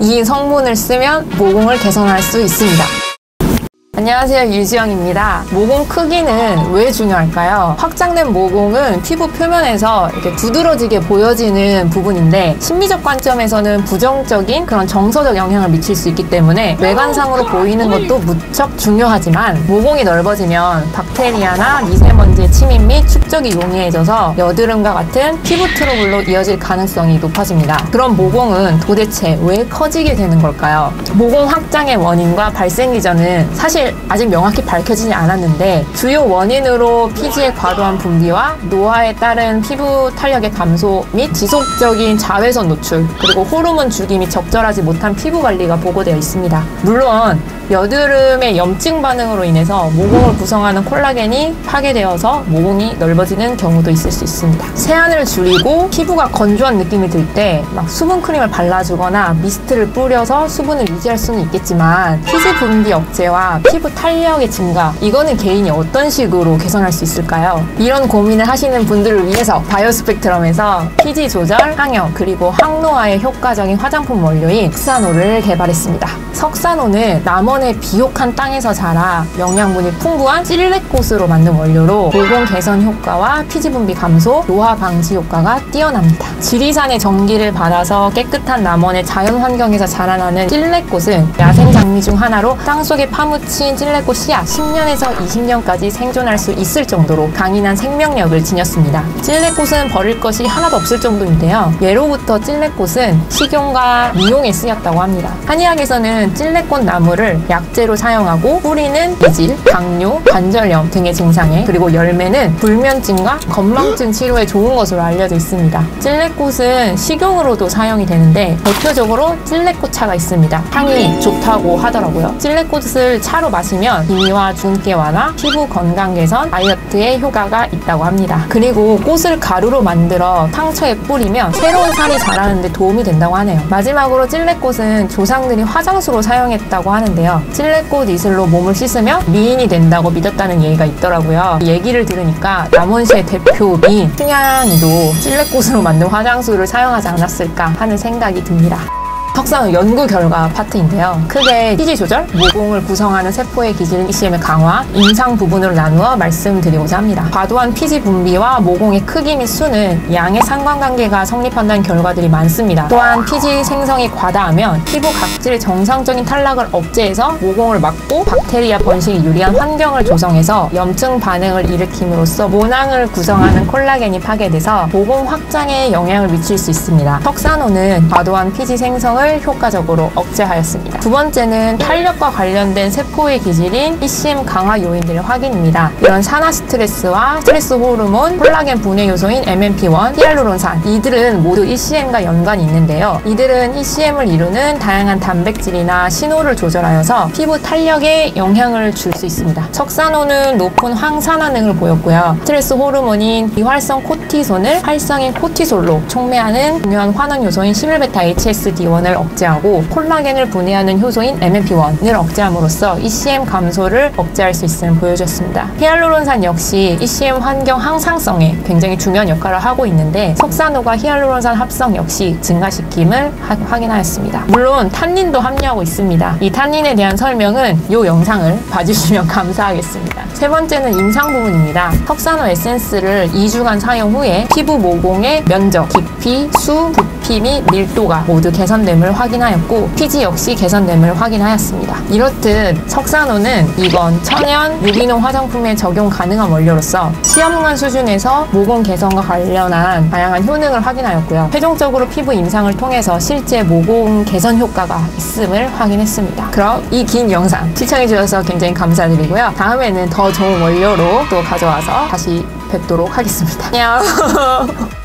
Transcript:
이 성분을 쓰면 모공을 개선할 수 있습니다. 안녕하세요, 유지영입니다. 모공 크기는 왜 중요할까요? 확장된 모공은 피부 표면에서 이렇게 두드러지게 보여지는 부분인데 심리적 관점에서는 부정적인 그런 정서적 영향을 미칠 수 있기 때문에 외관상으로 보이는 것도 무척 중요하지만 모공이 넓어지면 박테리아나 미세먼지의 침입 및 축적이 용이해져서 여드름과 같은 피부 트러블로 이어질 가능성이 높아집니다. 그럼 모공은 도대체 왜 커지게 되는 걸까요? 모공 확장의 원인과 발생 기전은 사실 아직 명확히 밝혀지지 않았는데 주요 원인으로 피지의 과도한 분비와 노화에 따른 피부 탄력의 감소 및 지속적인 자외선 노출 그리고 호르몬 주기 및 적절하지 못한 피부 관리가 보고되어 있습니다. 물론 여드름의 염증 반응으로 인해서 모공을 구성하는 콜라겐이 파괴되어서 모공이 넓어지는 경우도 있을 수 있습니다. 세안을 줄이고 피부가 건조한 느낌이 들 때 막 수분 크림을 발라주거나 미스트를 뿌려서 수분을 유지할 수는 있겠지만 피지 분비 억제와 피부 탄력의 증가, 이거는 개인이 어떤 식으로 개선할 수 있을까요? 이런 고민을 하시는 분들을 위해서 바이오스펙트럼에서 피지 조절, 항염, 그리고 항노화에 효과적인 화장품 원료인 석산호를 개발했습니다. 석산호는 남원의 비옥한 땅에서 자라 영양분이 풍부한 찔레꽃으로 만든 원료로 모공 개선 효과와 피지 분비 감소, 노화 방지 효과가 뛰어납니다. 지리산의 전기를 받아서 깨끗한 남원의 자연 환경에서 자라나는 찔레꽃은 야생 장미 중 하나로 땅속에 파묻힌 찔레꽃 씨앗 10년에서 20년까지 생존할 수 있을 정도로 강인한 생명력을 지녔습니다. 찔레꽃은 버릴 것이 하나도 없을 정도인데요. 예로부터 찔레꽃은 식용과 미용에 쓰였다고 합니다. 한의학에서는 찔레꽃 나무를 약재로 사용하고 뿌리는 이질, 당뇨, 관절염 등의 증상에, 그리고 열매는 불면증과 건망증 치료에 좋은 것으로 알려져 있습니다. 찔레꽃은 식용으로도 사용이 되는데 대표적으로 찔레꽃차가 있습니다. 향이 좋다고 하더라고요. 찔레꽃을 차로 마시면 기미와 준기 완화, 피부 건강 개선, 다이어트에 효과가 있다고 합니다. 그리고 꽃을 가루로 만들어 상처에 뿌리면 새로운 살이 자라는 데 도움이 된다고 하네요. 마지막으로 찔레꽃은 조상들이 화장수로 사용했다고 하는데요. 찔레꽃 이슬로 몸을 씻으면 미인이 된다고 믿었다는 얘기가 있더라고요. 이 얘기를 들으니까 남원시의 대표 미인 승향이도 찔레꽃으로 만든 화장수를 사용하지 않았을까 하는 생각이 듭니다. 석산호 연구 결과 파트인데요. 크게 피지 조절, 모공을 구성하는 세포의 기질인 ECM의 강화, 임상 부분으로 나누어 말씀드리고자 합니다. 과도한 피지 분비와 모공의 크기 및 수는 양의 상관관계가 성립한다는 결과들이 많습니다. 또한 피지 생성이 과다하면 피부 각질의 정상적인 탈락을 억제해서 모공을 막고 박테리아 번식이 유리한 환경을 조성해서 염증 반응을 일으킴으로써 모낭을 구성하는 콜라겐이 파괴돼서 모공 확장에 영향을 미칠 수 있습니다. 석산호는 과도한 피지 생성을 효과적으로 억제하였습니다. 두 번째는 탄력과 관련된 세포의 기질인 ECM 강화 요인들의 확인입니다. 이런 산화 스트레스와 스트레스 호르몬, 콜라겐 분해 요소인 MMP1, 히알루론산, 이들은 모두 ECM과 연관이 있는데요. 이들은 ECM을 이루는 다양한 단백질이나 신호를 조절하여서 피부 탄력에 영향을 줄 수 있습니다. 석산호는 높은 항산화능을 보였고요. 스트레스 호르몬인 비활성 코티손을 활성인 코티솔로 촉매하는 중요한 환원 요소인 11β-HSD1을 억제하고 콜라겐을 분해하는 효소인 MMP1을 억제함으로써 ECM 감소를 억제할 수 있음을 보여줬습니다. 히알루론산 역시 ECM 환경 항상성에 굉장히 중요한 역할을 하고 있는데 석산호가 히알루론산 합성 역시 증가시킴을 확인하였습니다. 물론 탄닌도 함유하고 있습니다. 이 탄닌에 대한 설명은 이 영상을 봐주시면 감사하겠습니다. 세 번째는 임상 부분입니다. 석산호 에센스를 2주간 사용 후에 피부 모공의 면적, 깊이, 수, 부피 및 밀도가 모두 개선됨을 확인하였고 피지 역시 개선됨을 확인하였습니다. 이렇듯 석산호는 이번 천연 유기농 화장품에 적용 가능한 원료로서 시험관 수준에서 모공 개선과 관련한 다양한 효능을 확인하였고요. 최종적으로 피부 임상을 통해서 실제 모공 개선 효과가 있음을 확인했습니다. 그럼 이 긴 영상 시청해주셔서 굉장히 감사드리고요. 다음에는 더 좋은 원료로 또 가져와서 다시 뵙도록 하겠습니다. 안녕.